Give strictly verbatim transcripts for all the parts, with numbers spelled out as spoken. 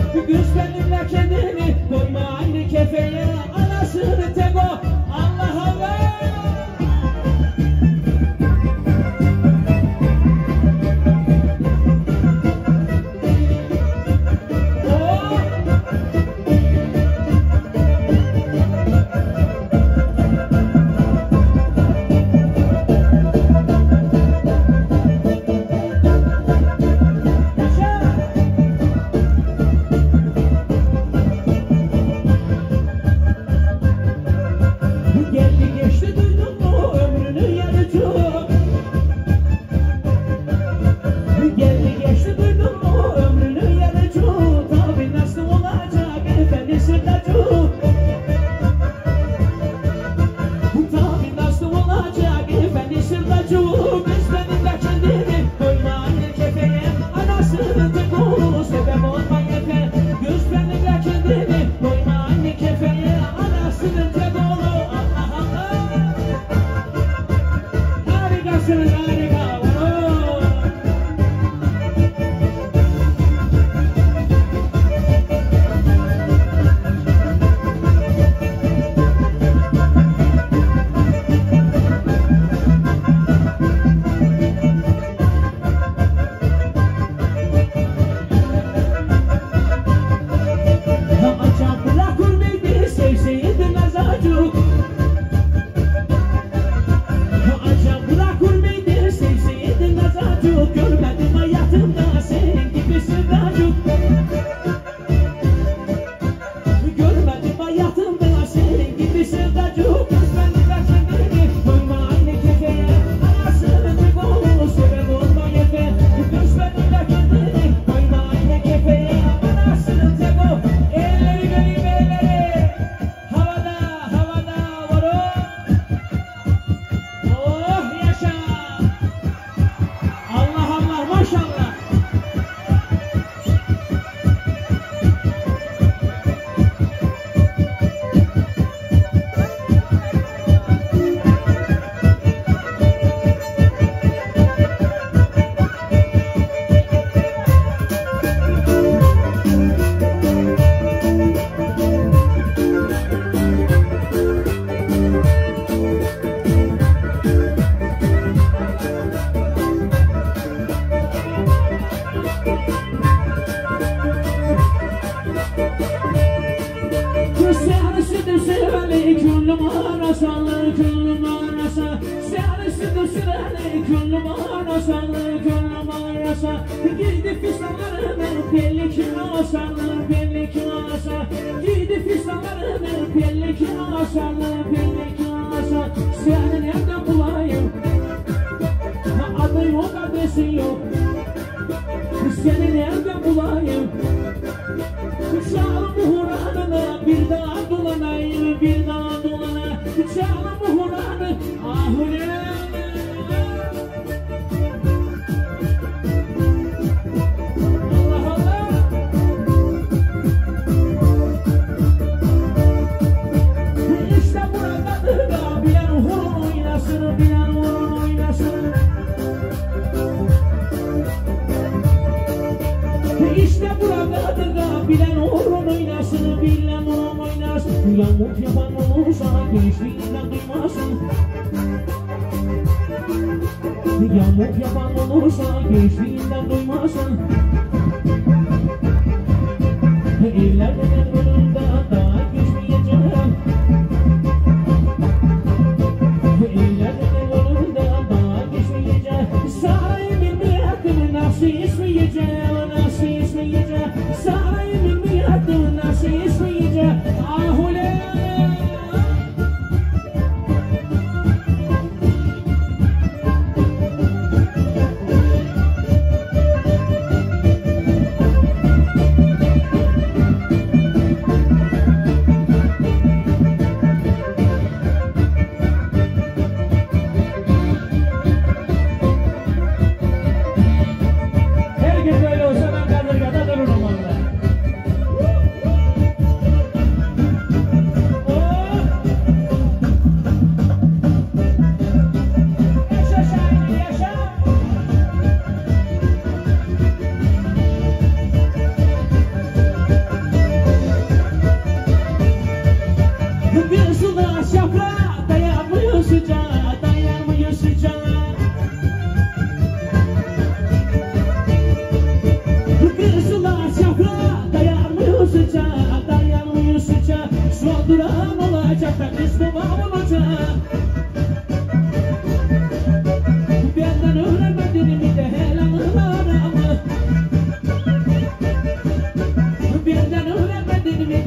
Göz benimle kendini koyma aynı kefeye. Anasını tek o. Allah Allah.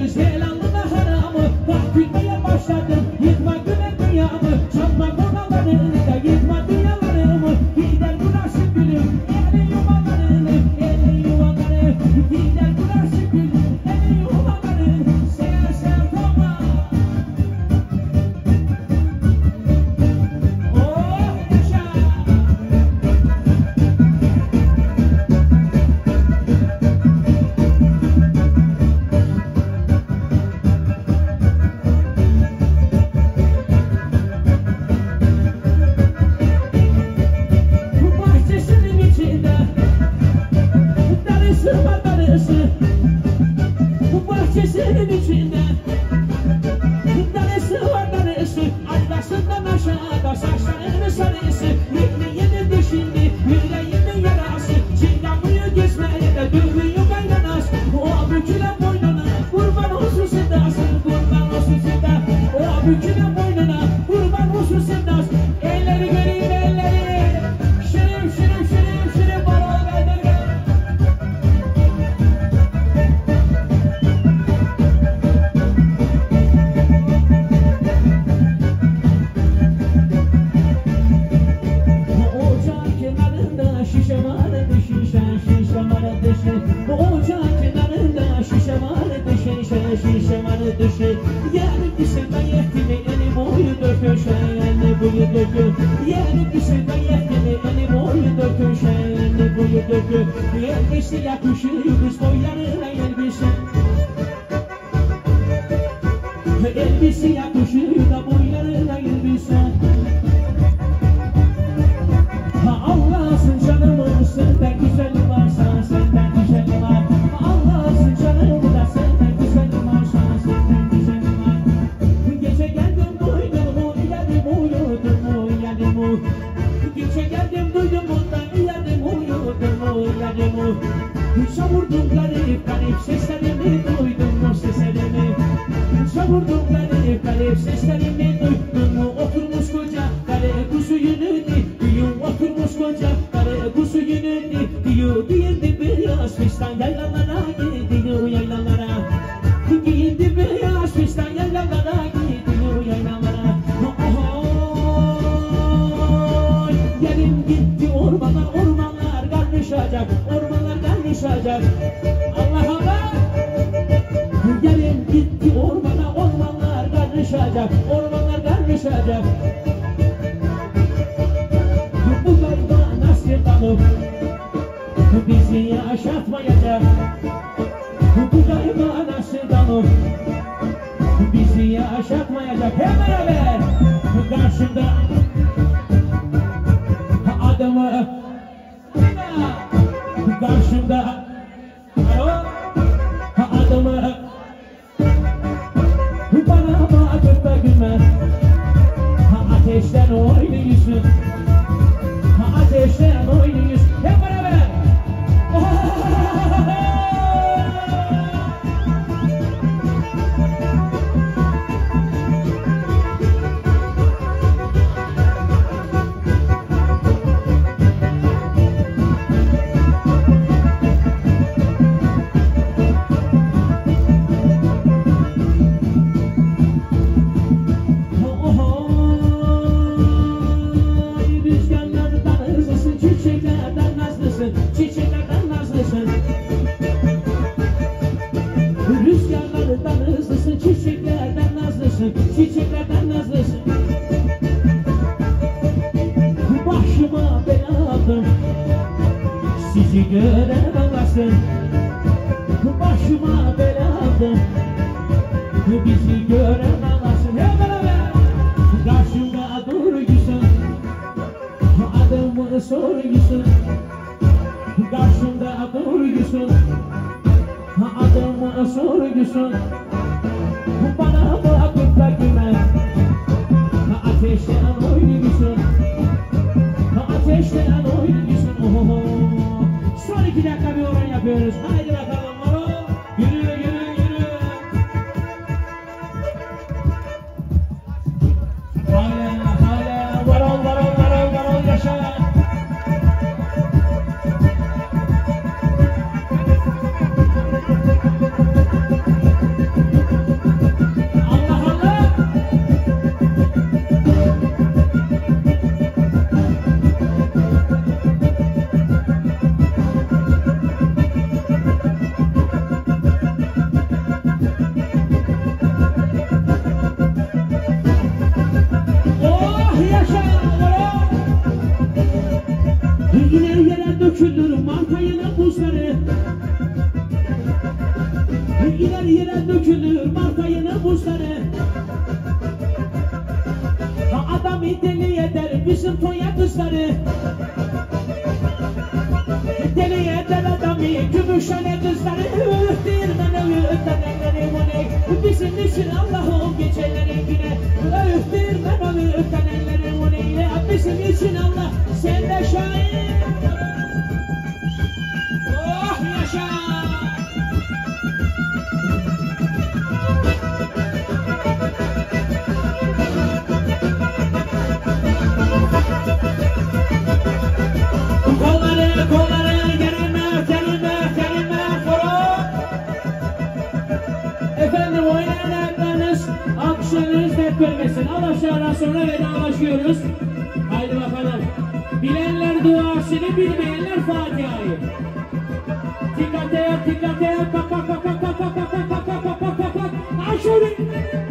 güzel alnına haramı. Bak gülmeye başladım, yıkma güne dünyamı. Çatma konalarını da yıkma dünyalarımı. Gider kurarsın gülüm, eli yuvalarını, eli yuvaları. Gider kurarsın gülüm, eli yuvaları. Seversen topla. Oh yaşa. Bahçesinin içinde darısı var darısı, atlasından aşağıda saçlarının sarısı. Yekmeyenin dişini, yüreğinin yarası, çiğdamıyı geçmeye de dövüyü kaynanas. O bükülen boynuna kurban olsun sedası, kurban olsun seda. O bükülen boynuna kurban olsun sedası. Elleri göreyim elleri, şirin şirin şirin şirin balon kaydırgan. Şişe vardı şişe, şişe vardı şişe. Ocağın kenarında şişe vardı şişe, şişe vardı şişe. Yani dışında yettimi elim oyu döküşe, yani boyu dökü. Yani dışında yettimi elim oyu döküşe, yani boyu dökü. Elbise yakışır kız boylarına elbise. Elbise yakışır da boylarına elbise. Allah'sın canımın senden güzelim varsa senden güzelim var. Allah'sın canımın da senden güzelim varsa senden güzelim var. Gece geldim duydum mu yedim uyudum mu yedim mu. Gece geldim duydum mu da yedim uyudum mu yedim mu. Savurdum garip garip seslerimi duydum mu seslerimi. Savurdum garip garip seslerimi duydum mu. Oturmuş koca kare kuzu yününü oturmuş koca kare kuzu yününü diyor. Giyindi beyaz fistan yaylalara gidiyor yaylalara. Giyindi beyaz fistan yaylalara gidiyor yaylalara. Oy, yerim gitti ormanlar ormanlar karışacak, ormanlar karışacak. Allah Allah. Yerim gitti ormana ormanlar karışacak, ormanlar karışacak. Bizi yaşatmayacak. Bu gayba nasıl olur? Bizi yaşatmayacak. Hep beraber karşımda adamı, karşımda adamı bana bakıp da gülme. Ateşten oynuyorsun, ateşten oynuyorsun. Hep beraber. Çiçeklerden nazlısın, rüzgarlardan hızlısın, çiçeklerden nazlısın, çiçeklerden nazlısın. Başıma bela aldım, sizi gören anlasın. Başıma bela aldım, bizi gören anlasın. Hep beraber karşımda duruyorsun, adımı soruyorsun. Karşımda duruyorsun, adımı soruyorsun. Bana bakıp da gülme. Ateşten oynuyorsun, ateşten oynuyorsun. Oho. Son iki dakika bir oran yapıyoruz. Haydi bakalım Maro. Yürü yürü yürü. Hala hala varol varol varol varol yaşa. İler yere dökülür Mart ayının buzları. Adam deli eder bizim Tonya kızları. Deli eder adamı Gümüşhane kızları. Öğüttirmen öğütlenenleri bu ne? Bizim için Allah'ım geceleri güne. Öğüttirmen öğütlenenleri bu ne? Bizim için Allah sen de şahit. Oh yaşa. Kolları kolları gerilme gerilme gerilme koru. Efendim oynayanlarınız alkışlarınız dert görmesin. Alkışlardan sonra vedalaşıyoruz. Haydi bakalım. Bilenler duasını, bilmeyenler Fatiha'yı. Dikkate, dikkate, bak bak bak bak bak bak bak bak bak bak bak bak. Aşağı.